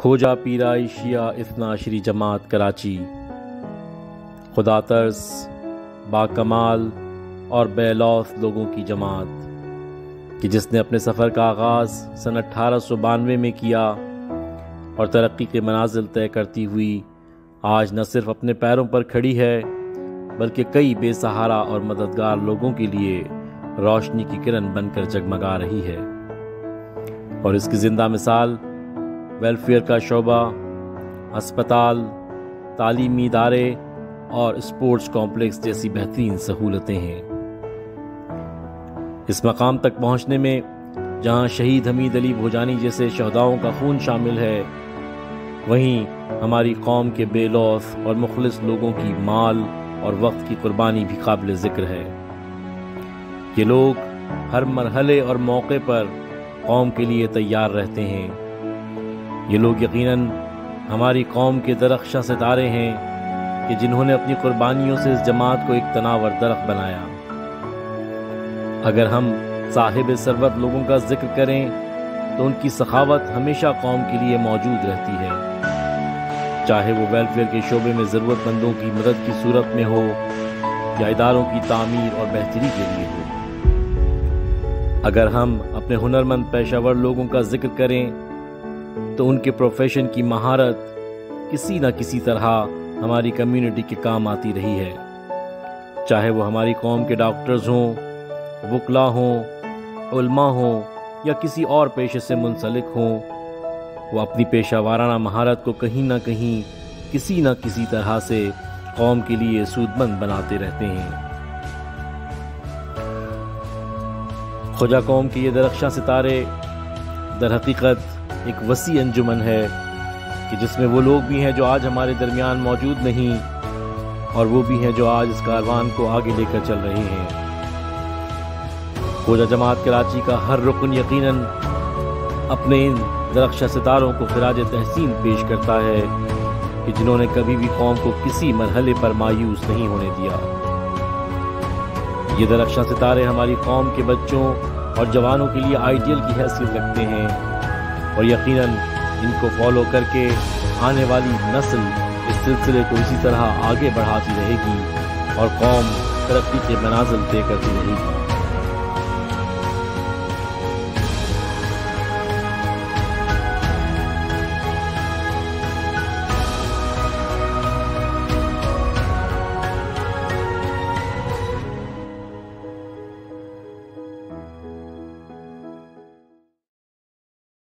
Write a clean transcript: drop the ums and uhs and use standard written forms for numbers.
کھوجا پیرائی شیعہ اثنا عشری جماعت کراچی خدا ترس باکمال اور بے لوث لوگوں کی جماعت کہ جس نے اپنے سفر کا آغاز سن 1892 میں کیا اور ترقی کے منازل طے کرتی ہوئی آج نہ صرف اپنے پیروں پر کھڑی ہے بلکہ کئی بے سہارا اور مددگار لوگوں کے لیے روشنی کی کرن بن کر جگمگا رہی ہے، اور اس کی زندہ مثال ویلفیئر کا شعبہ، ہسپتال، تعلیمی ادارے اور اسپورٹس کمپلیکس جیسی بہترین سہولتیں ہیں۔ اس مقام تک پہنچنے میں جہاں شہید حمید علی بھوجانی جیسے شہداؤں کا خون شامل ہے، وہیں ہماری قوم کے بے لوث اور مخلص لوگوں کی مال اور وقت کی قربانی بھی قابل ذکر ہے۔ یہ لوگ ہر مرحلے اور موقع پر قوم کے لیے تیار رہتے ہیں۔ یہ لوگ یقیناً ہماری قوم کے درخشاں ستارے ہیں کہ جنہوں نے اپنی قربانیوں سے اس جماعت کو ایک تناور درخت بنایا۔ اگر ہم صاحب ثروت لوگوں کا ذکر کریں تو ان کی سخاوت ہمیشہ قوم کے لیے موجود رہتی ہے، چاہے وہ ویلفیئر کے شعبے میں ضرورت مندوں کی مدد کی صورت میں ہو یا اداروں کی تعمیر اور بہتری کے لیے ہو۔ اگر ہم اپنے ہنرمند پیشہ ور لوگوں کا ذکر کریں تو ان کے پروفیشن کی مہارت کسی نہ کسی طرح ہماری کمیونٹی کے کام آتی رہی ہے، چاہے وہ ہماری قوم کے ڈاکٹرز ہوں، وکلا ہوں، علماء ہوں یا کسی اور پیشے سے منسلک ہوں، وہ اپنی پیشہ وارانہ مہارت کو کہیں نہ کہیں کسی نہ کسی طرح سے قوم کے لیے سودمند بناتے رہتے ہیں۔ خوجا قوم کے یہ درخشاں ستارے در حقیقت ایک وسیع انجمن ہے کہ جس میں وہ لوگ بھی ہیں جو آج ہمارے درمیان موجود نہیں، اور وہ بھی ہیں جو آج اس کاروان کو آگے لے کر چل رہے ہیں۔ کھوجا جماعت کراچی کا ہر رکن یقیناً اپنے ان درخشاں ستاروں کو خراج تحسین پیش کرتا ہے کہ جنہوں نے کبھی بھی قوم کو کسی مرحلے پر مایوس نہیں ہونے دیا۔ یہ درخشاں ستارے ہماری قوم کے بچوں اور جوانوں کے لیے آئیڈیل کی حیثیت رکھتے ہیں، اور یقیناً ان کو فالو کر کے آنے والی نسل اس سلسلے کو اسی طرح آگے بڑھاتی رہے گی اور قوم ترقی کے منازل طے کرتی رہے گی۔